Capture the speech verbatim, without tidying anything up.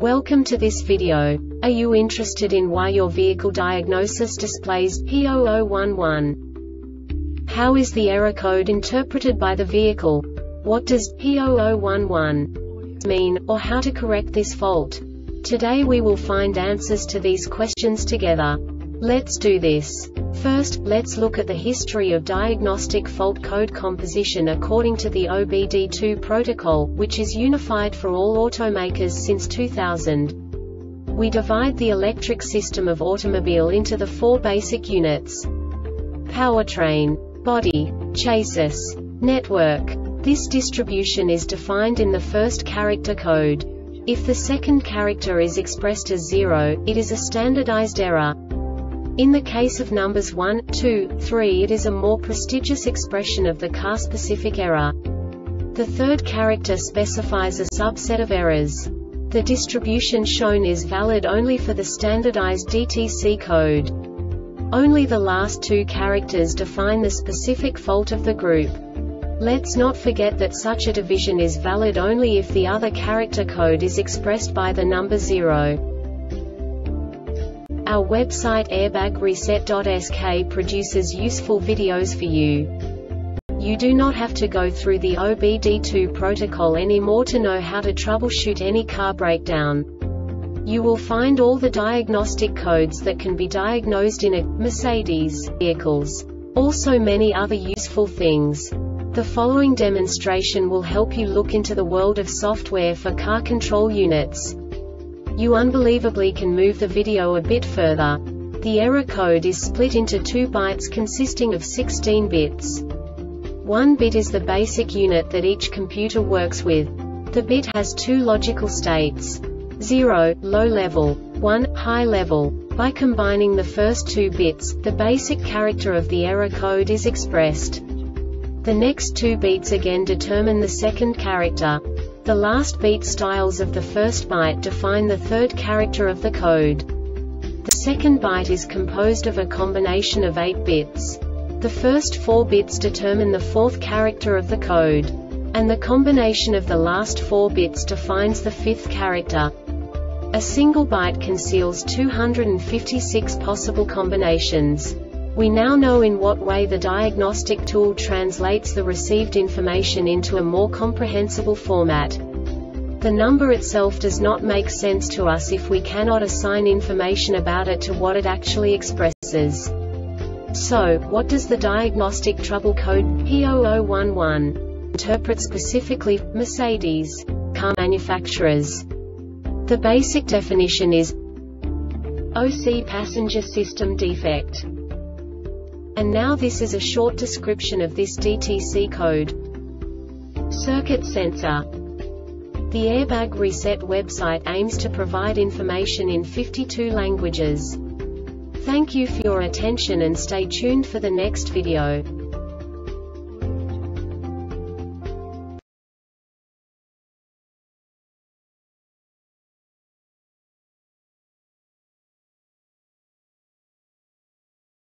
Welcome to this video. Are you interested in why your vehicle diagnosis displays P zero zero one one? How is the error code interpreted by the vehicle? What does P zero zero one one mean, or how to correct this fault? Today we will find answers to these questions together. Let's do this. First, let's look at the history of diagnostic fault code composition according to the O B D two protocol, which is unified for all automakers since two thousand. We divide the electric system of automobile into the four basic units: powertrain, body, chassis, network. This distribution is defined in the first character code. If the second character is expressed as zero, it is a standardized error. In the case of numbers one, two, three, it is a more prestigious expression of the car-specific error. The third character specifies a subset of errors. The distribution shown is valid only for the standardized D T C code. Only the last two characters define the specific fault of the group. Let's not forget that such a division is valid only if the other character code is expressed by the number zero. Our website airbag reset dot S K produces useful videos for you. You do not have to go through the O B D two protocol anymore to know how to troubleshoot any car breakdown. You will find all the diagnostic codes that can be diagnosed in a Mercedes vehicles. Also many other useful things. The following demonstration will help you look into the world of software for car control units. You unbelievably can move the video a bit further. The error code is split into two bytes consisting of sixteen bits. One bit is the basic unit that each computer works with. The bit has two logical states: zero, low level, one, high level. By combining the first two bits, the basic character of the error code is expressed. The next two beats again determine the second character. The last beat styles of the first byte define the third character of the code. The second byte is composed of a combination of eight bits. The first four bits determine the fourth character of the code. And the combination of the last four bits defines the fifth character. A single byte conceals two hundred fifty-six possible combinations. We now know in what way the diagnostic tool translates the received information into a more comprehensible format. The number itself does not make sense to us if we cannot assign information about it to what it actually expresses. So, what does the diagnostic trouble code P zero zero one one interpret specifically for Mercedes car manufacturers? The basic definition is O C passenger system defect. And now this is a short description of this D T C code. Circuit sensor. The Airbag Reset website aims to provide information in fifty-two languages. Thank you for your attention and stay tuned for the next video.